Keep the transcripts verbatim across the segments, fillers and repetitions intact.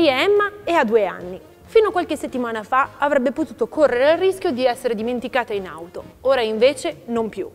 Poi Emma e ha due anni. Fino a qualche settimana fa avrebbe potuto correre il rischio di essere dimenticata in auto, ora invece non più.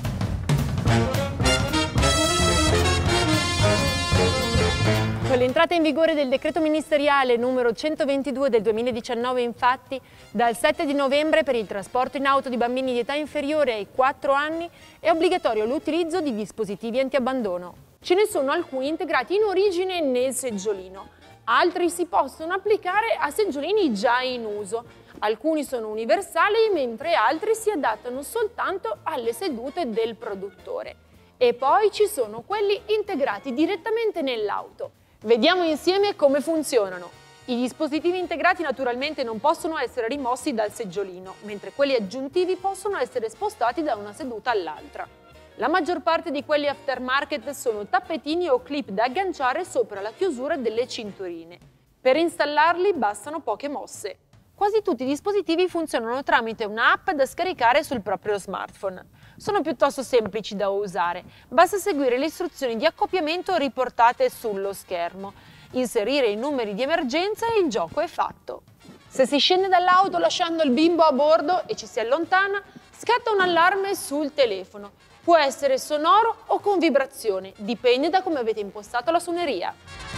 Con l'entrata in vigore del decreto ministeriale numero centoventidue del duemiladiciannove, infatti, dal sette di novembre per il trasporto in auto di bambini di età inferiore ai quattro anni è obbligatorio l'utilizzo di dispositivi antiabbandono. Ce ne sono alcuni integrati in origine nel seggiolino, altri si possono applicare a seggiolini già in uso. Alcuni sono universali, mentre altri si adattano soltanto alle sedute del produttore. E poi ci sono quelli integrati direttamente nell'auto. Vediamo insieme come funzionano. I dispositivi integrati naturalmente non possono essere rimossi dal seggiolino, mentre quelli aggiuntivi possono essere spostati da una seduta all'altra. La maggior parte di quelli aftermarket sono tappetini o clip da agganciare sopra la chiusura delle cinturine. Per installarli bastano poche mosse. Quasi tutti i dispositivi funzionano tramite un'app da scaricare sul proprio smartphone. Sono piuttosto semplici da usare, basta seguire le istruzioni di accoppiamento riportate sullo schermo, inserire i numeri di emergenza e il gioco è fatto. Se si scende dall'auto lasciando il bimbo a bordo e ci si allontana, scatta un allarme sul telefono. Può essere sonoro o con vibrazione, dipende da come avete impostato la suoneria.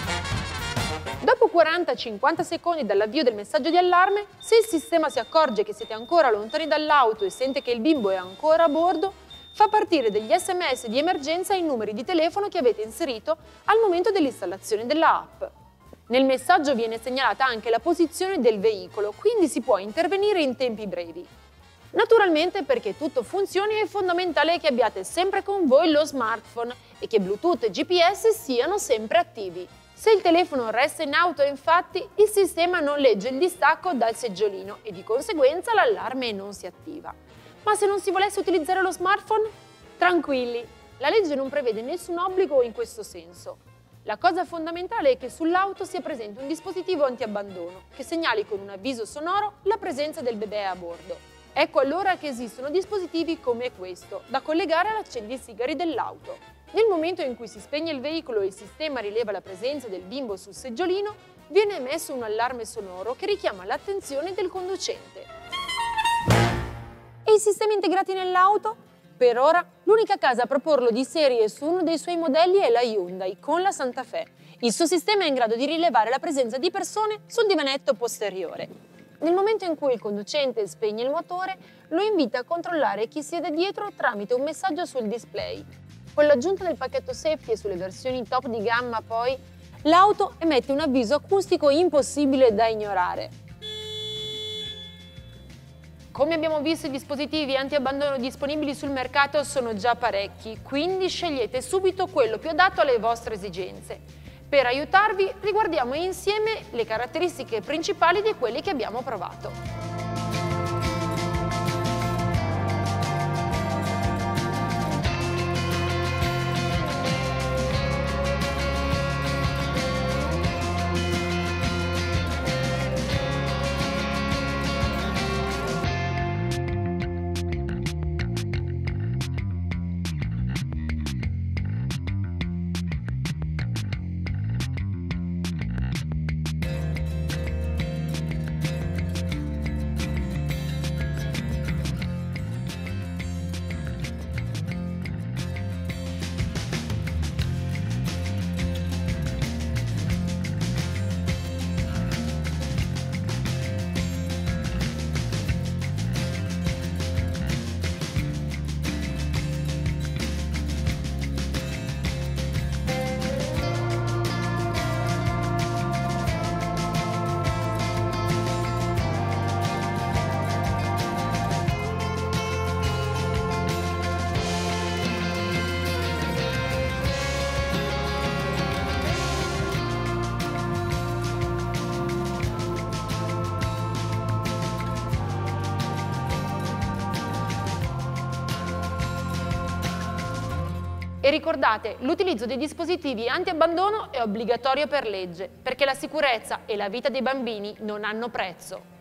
Dopo quaranta cinquanta secondi dall'avvio del messaggio di allarme, se il sistema si accorge che siete ancora lontani dall'auto e sente che il bimbo è ancora a bordo, fa partire degli sms di emergenza ai numeri di telefono che avete inserito al momento dell'installazione della app. Nel messaggio viene segnalata anche la posizione del veicolo, quindi si può intervenire in tempi brevi. Naturalmente, perché tutto funzioni è fondamentale che abbiate sempre con voi lo smartphone e che Bluetooth e G P S siano sempre attivi. Se il telefono resta in auto, infatti, il sistema non legge il distacco dal seggiolino e di conseguenza l'allarme non si attiva. Ma se non si volesse utilizzare lo smartphone? Tranquilli, la legge non prevede nessun obbligo in questo senso. La cosa fondamentale è che sull'auto sia presente un dispositivo antiabbandono che segnali con un avviso sonoro la presenza del bebè a bordo. Ecco allora che esistono dispositivi come questo, da collegare all'accendisigari dell'auto. Nel momento in cui si spegne il veicolo e il sistema rileva la presenza del bimbo sul seggiolino, viene emesso un allarme sonoro che richiama l'attenzione del conducente. E i sistemi integrati nell'auto? Per ora, l'unica casa a proporlo di serie su uno dei suoi modelli è la Hyundai con la Santa Fe. Il suo sistema è in grado di rilevare la presenza di persone sul divanetto posteriore. Nel momento in cui il conducente spegne il motore, lo invita a controllare chi siede dietro tramite un messaggio sul display. Con l'aggiunta del pacchetto safety e sulle versioni top di gamma, poi, l'auto emette un avviso acustico impossibile da ignorare. Come abbiamo visto, i dispositivi anti-abbandono disponibili sul mercato sono già parecchi, quindi scegliete subito quello più adatto alle vostre esigenze. Per aiutarvi, riguardiamo insieme le caratteristiche principali di quelli che abbiamo provato. E ricordate, l'utilizzo dei dispositivi anti-abbandono è obbligatorio per legge, perché la sicurezza e la vita dei bambini non hanno prezzo.